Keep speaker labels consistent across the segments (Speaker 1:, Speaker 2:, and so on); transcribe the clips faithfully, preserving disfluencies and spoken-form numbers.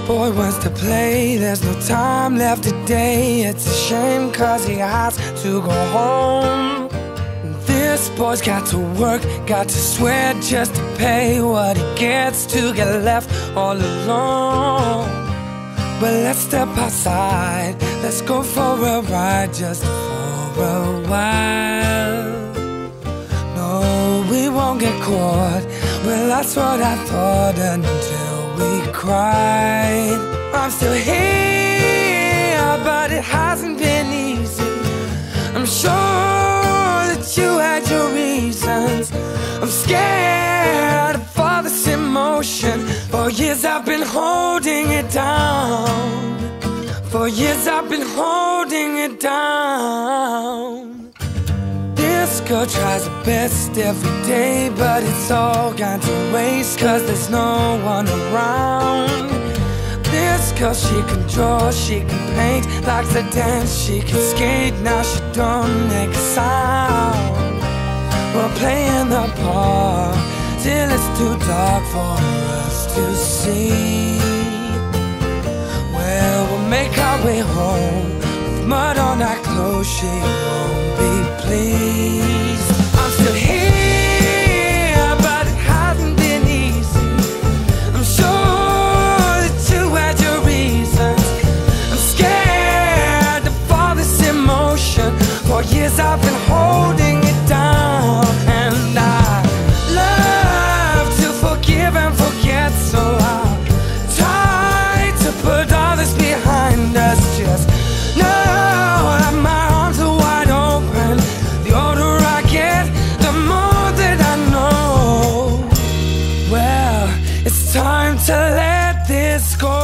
Speaker 1: boy wants to play, there's no time left today. It's a shame cause he has to go home. This boy's got to work, got to sweat just to pay what he gets to get left all alone. But let's step outside, let's go for a ride just for a while. No, we won't get caught, well that's what I thought until we cried. I'm still here, but it hasn't been easy. I'm sure that you had your reasons. I'm scared of all this emotion. For years I've been holding it down. For years I've been holding it down. This girl tries her best every day, but it's all gone to waste cause there's no one around. This girl, she can draw, she can paint, likes to dance, she can skate. Now she don't make a sound. We're playing the part till it's too dark for us to see. Well, we'll make our way home with mud on our clothes, she won't be pleased. I'm still here, but it hasn't been easy. I'm sure that you had your reasons. I'm scared of all this emotion. For years I've been holding it down. And I love to forgive and forget, so I'll try to put all this behind us. Just know that my arms are wide open. The older I get, the more that I know. Well, it's time to let this go.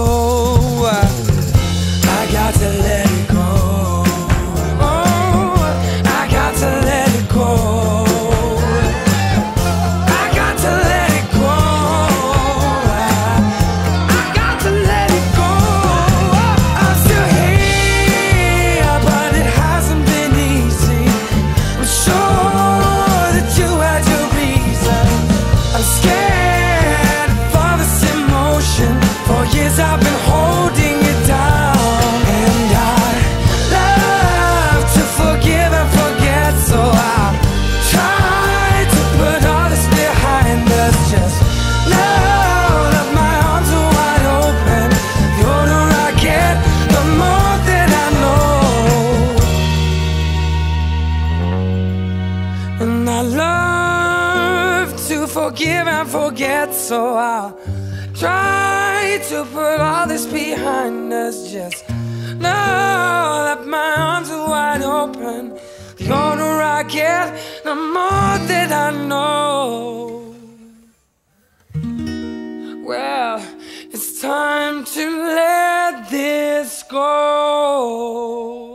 Speaker 1: I got to let it go. Oh, I got to let it go. I got to let it go. I got to let it go. I'm still here, but it hasn't been easy. I'm sure that you had your reason. I'm scared of all this emotion. For years I've been holding it down. And I love to forgive and forget, so I try to put all this behind us. Just know that my arms are wide open. The older I get, the more that I know. And I love to forgive and forget, so I'll try to put all this behind us. Just know that my arms are wide open. The older I get, the more that I know. Well, it's time to let this go.